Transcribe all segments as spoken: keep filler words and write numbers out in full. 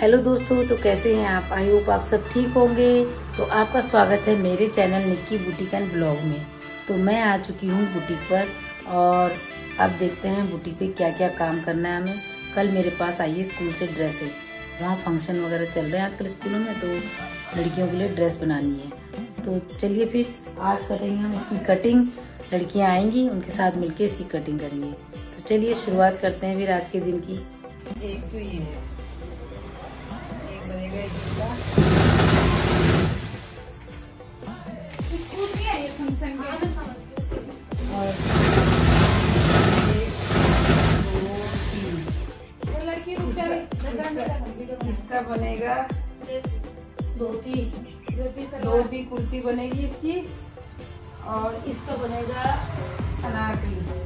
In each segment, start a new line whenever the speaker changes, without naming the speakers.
Hello दोस्तों, तो कैसे हैं आप? आई होप आप सब ठीक होंगे। तो आपका स्वागत है मेरे channel Nikki boutique and blog में। तो मैं आ चुकी हूँ बुटीक पर और अब देखते हैं बुटीक पे क्या क्या काम करना है हमें। कल मेरे पास आई है स्कूल से ड्रेसेस, वहाँ फंक्शन वगैरह चल रहे हैं आजकल स्कूलों में, तो लड़कियों के लिए ड्रेस बनानी है। तो चलिए फिर आज करेंगे हम इसकी कटिंग। लड़कियाँ आएंगी, उनके साथ मिलके इसकी कटिंग करेंगे। तो चलिए शुरुआत करते हैं फिर आज के दिन की।
एक तो ये है, एक बनेगा एक जूता।
स्कूल के आए फंक्शन के
और एक दो तीन,
लड़की
इसका बनेगा
धोती
धोती कुर्ती बनेगी इसकी, और इसका बनेगा अनारकली।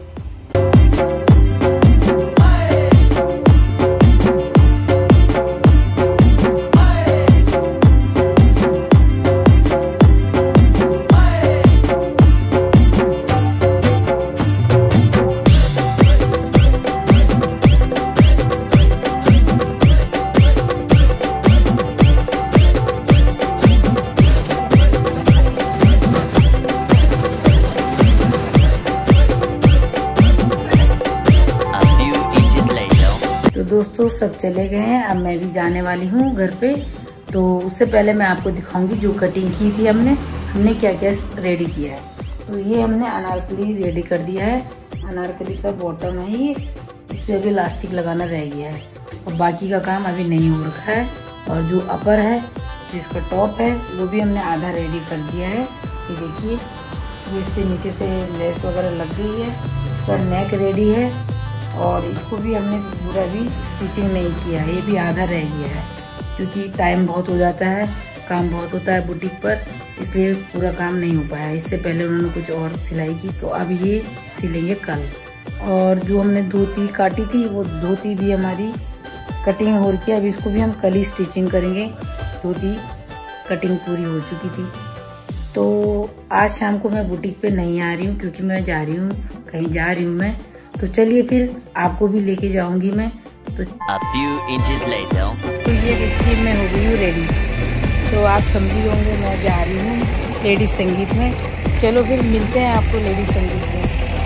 दोस्तों सब चले गए हैं, अब मैं भी जाने वाली हूँ घर पे। तो उससे पहले मैं आपको दिखाऊंगी जो कटिंग की थी हमने हमने क्या क्या रेडी किया है। तो ये हमने अनारकली रेडी कर दिया है। अनारकली का बॉटम है ये, इस पे अभी इलास्टिक लगाना रह गया है और बाकी का काम अभी नहीं हो रखा है। और जो अपर है, जिसका टॉप है, वो भी हमने आधा रेडी कर दिया है। ये देखिए, ये इसके नीचे से लेस वगैरह लग गई है। इसका नेक रेडी है और इसको भी हमने पूरा भी स्टिचिंग नहीं किया है, ये भी आधा रह गया है क्योंकि टाइम बहुत हो जाता है, काम बहुत होता है बुटीक पर, इसलिए पूरा काम नहीं हो पाया। इससे पहले उन्होंने कुछ और सिलाई की, तो अब ये सिलेंगे कल। और जो हमने धोती काटी थी, वो धोती भी हमारी कटिंग हो रही है, अब इसको भी हम कल ही स्टिचिंग करेंगे। धोती कटिंग पूरी हो चुकी थी। तो आज शाम को मैं बुटीक पे नहीं आ रही हूँ क्योंकि मैं जा रही हूँ, कहीं जा रही हूँ मैं। तो चलिए फिर आपको भी लेके जाऊंगी मैं। तो
A few inches later.
तो ये देखिए मैं हो गई हूँ रेडी। तो आप समझी होंगे मैं जा रही हूँ लेडीज संगीत में। चलो फिर मिलते हैं आपको लेडीज संगीत में।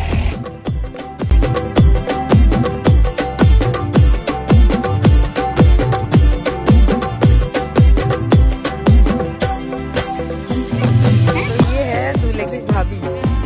तो ये है दूल्हे की भाभी।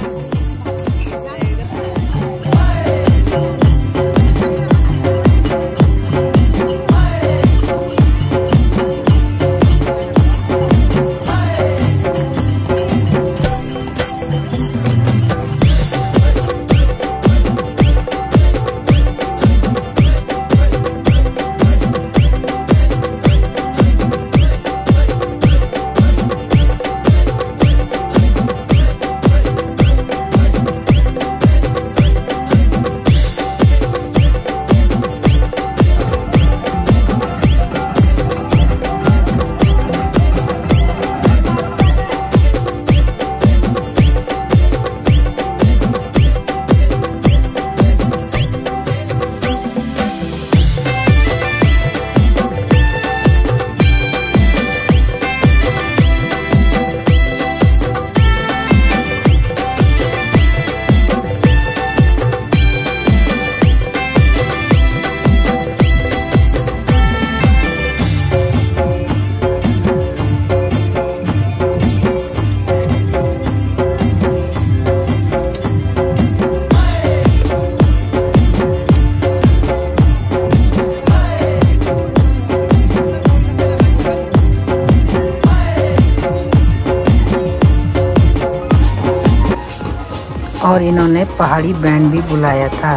और इन्होंने पहाड़ी बैंड भी बुलाया था।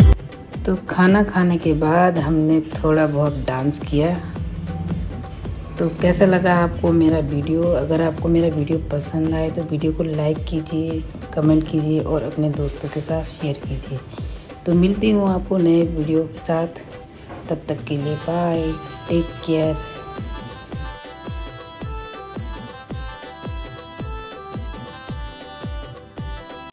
तो खाना खाने के बाद हमने थोड़ा बहुत डांस किया। तो कैसा लगा आपको मेरा वीडियो? अगर आपको मेरा वीडियो पसंद आए तो वीडियो को लाइक कीजिए, कमेंट कीजिए और अपने दोस्तों के साथ शेयर कीजिए। तो मिलती हूँ आपको नए वीडियो के साथ, तब तक के लिए बाय, टेक केयर।